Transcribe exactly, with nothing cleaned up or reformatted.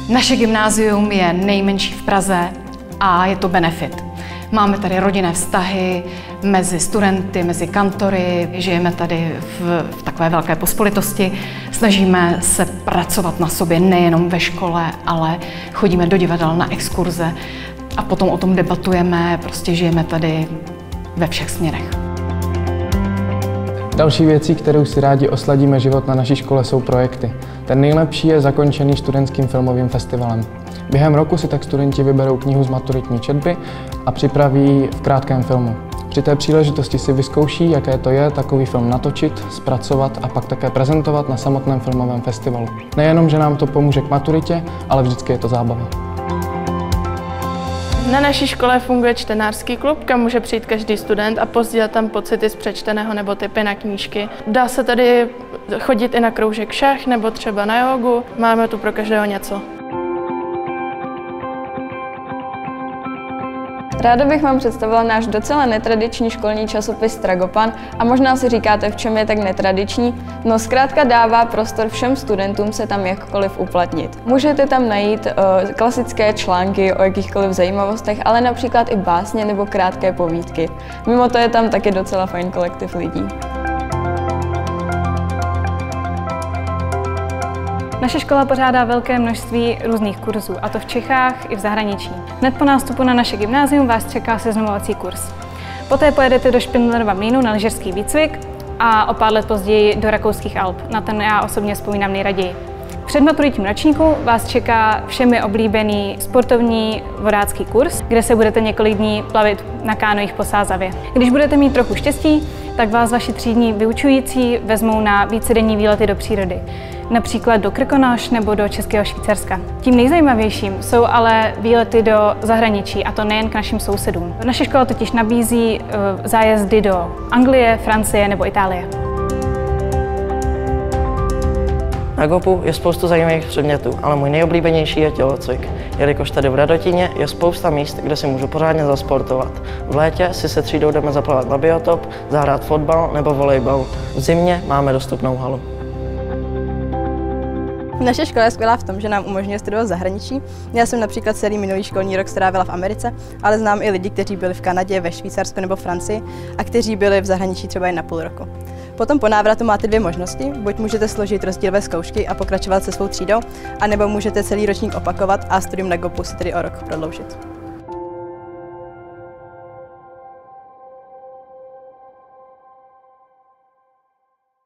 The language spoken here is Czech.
Naše gymnázium je nejmenší v Praze a je to benefit. Máme tady rodinné vztahy mezi studenty, mezi kantory, žijeme tady v, v takové velké pospolitosti, snažíme se pracovat na sobě nejenom ve škole, ale chodíme do divadel na exkurze a potom o tom debatujeme, prostě žijeme tady ve všech směrech. Další věcí, kterou si rádi osladíme život na naší škole, jsou projekty. Ten nejlepší je zakončený studentským filmovým festivalem. Během roku si tak studenti vyberou knihu z maturitní četby a připraví v krátkém filmu. Při té příležitosti si vyzkouší, jaké to je takový film natočit, zpracovat a pak také prezentovat na samotném filmovém festivalu. Nejenom, že nám to pomůže k maturitě, ale vždycky je to zábava. Na naší škole funguje čtenářský klub, kam může přijít každý student a pozdílet tam pocity z přečteného nebo tipy na knížky. Dá se tady chodit i na kroužek šach nebo třeba na jogu. Máme tu pro každého něco. Ráda bych vám představila náš docela netradiční školní časopis Tragopan a možná si říkáte, v čem je tak netradiční. No zkrátka dává prostor všem studentům se tam jakkoliv uplatnit. Můžete tam najít uh, klasické články o jakýchkoliv zajímavostech, ale například i básně nebo krátké povídky. Mimo to je tam taky docela fajn kolektiv lidí. Naše škola pořádá velké množství různých kurzů, a to v Čechách i v zahraničí. Hned po nástupu na naše gymnázium vás čeká seznamovací kurz. Poté pojedete do Špindlerova mlýnu na lyžařský výcvik a o pár let později do rakouských Alp. Na ten já osobně vzpomínám nejraději. V předmaturitním ročníku vás čeká všemi oblíbený sportovní vodácký kurz, kde se budete několik dní plavit na kánojích po Sázavě. Když budete mít trochu štěstí, tak vás vaši třídní vyučující vezmou na vícedenní výlety do přírody. Například do Krkonoš nebo do Českého Švýcarska. Tím nejzajímavějším jsou ale výlety do zahraničí, a to nejen k našim sousedům. Naše škola totiž nabízí zájezdy do Anglie, Francie nebo Itálie. Na GOPu je spoustu zajímavých předmětů, ale můj nejoblíbenější je tělocvik, jelikož tady v Radotíně je spousta míst, kde si můžu pořádně zasportovat. V létě si se třídou jdeme zaplavat na biotop, zahrát fotbal nebo volejbal. V zimě máme dostupnou halu. Naše škola je skvělá v tom, že nám umožňuje studovat v zahraničí. Já jsem například celý minulý školní rok strávila v Americe, ale znám i lidi, kteří byli v Kanadě, ve Švýcarsku nebo Francii a kteří byli v zahraničí třeba jen na půl roku. Potom po návratu máte dvě možnosti, buď můžete složit rozdílové zkoušky a pokračovat se svou třídou, anebo můžete celý ročník opakovat a studium na GOPu si tedy o rok prodloužit.